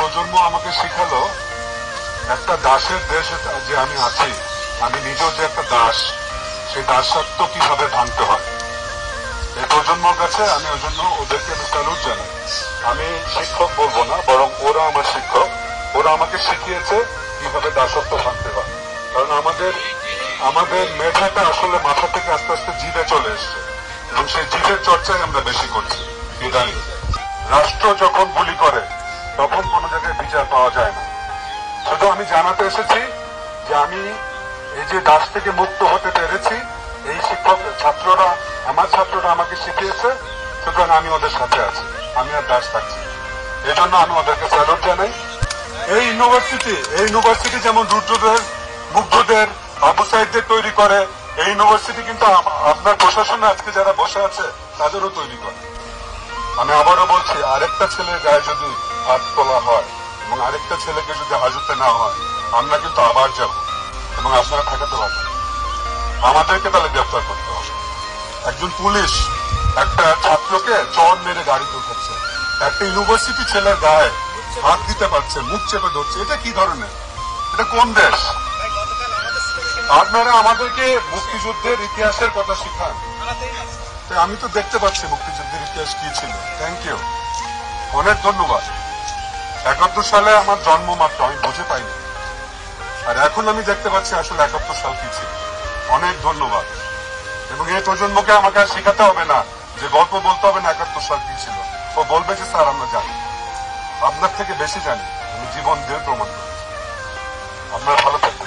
প্রজন্ম আমাকে শিখালো একটা দাসের দেশে যে আমি আছি, আমি নিজেও যে একটা দাস, সেই দাসত্ব কিভাবে ভাঙতে হয়। এই প্রজন্মর কাছে আমি ওই জন্য ওদেরকে আমি স্যালুট জানাই। আমি শিক্ষক বলবো না, বরং ওরা আমার শিক্ষক। ওরা আমাকে শিখিয়েছে কিভাবে দাসত্ব ভাঙতে হয়। কারণ আমাদের মেধাটা আসলে মাথা থেকে আস্তে আস্তে জিভে চলে এসছে, এবং সেই জিভের চর্চায় আমরা বেশি করছি ইদানিং। রাষ্ট্র যখন গুলি করে তখন কোনো জায়গায় বিচার পাওয়া যায় না। শুধু আমি জানাতে এসেছি যে আমি এই যে দাস থেকে মুক্ত হতে পেরেছি, এই আমার ছাত্ররা আমাকে শিখিয়েছে, সুতরাং আমি ওদের সাথে আছি, আমি আর দাস থাকছি। এই জন্য আমি ওদেরকে স্যালুট জানাই। এই ইউনিভার্সিটি যেমন রুদ্রদের, মুগ্ধদের, আবু সাইদদের তৈরি করে, এই ইউনিভার্সিটি কিন্তু আপনার প্রশাসনে আজকে যারা বসে আছে তাদেরও তৈরি করে। আমি আবারও বলছি, আরেকটা ছেলের গায়ে যদি হাত তোলা হয় এবং আরেকটা ছেলেকে যদি হাজতে না হয়, আমরা কিন্তু আবার যাব এবং আপনারা ঠেকাতে পারবেন। আমাদেরকে তাহলে গ্রেফতার করতে হবে। একজন পুলিশ একটা ছাত্রকে চর মেরে গাড়িতে উঠাচ্ছে, একটা ইউনিভার্সিটি ছেলের গায়ে হাত দিতে পারছে, মুখ চেপে ধরছে। এটা কি ধরনের, এটা কোন দেশ? আপনারা আমাদেরকে মুক্তিযুদ্ধের ইতিহাসের কথা শিখান। আমি তো দেখতে পাচ্ছি মুক্তিযুদ্ধের ইতিহাস কি ছিল। থ্যাংক ইউ, অনেক ধন্যবাদ। 71 সালে আমার জন্ম মাত্র, আমি বুঝে পাইনি, আর এখন আমি দেখতে পাচ্ছি আসলে 71 সাল কি ছিল। অনেক ধন্যবাদ। এবং এই প্রজন্মকে আমাকে আর শেখাতে হবে না যে গল্প বলতে হবে না 71 সাল কি ছিল। ও বলবে যে স্যার আমরা জানি, আপনার থেকে বেশি জানি, আমি জীবন দিয়ে প্রমাণ করি। আপনারা ভালো থাকবেন।